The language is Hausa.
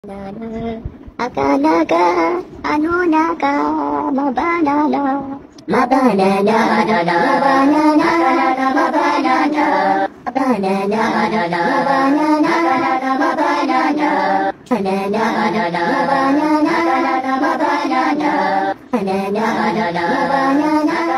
Akalaga, ano naga, mabanana, mabanana, mabanana, mabanana, mabanana, mabanana, mabanana, mabanana, banana, mabanana, mabanana, banana, banana, mabanana,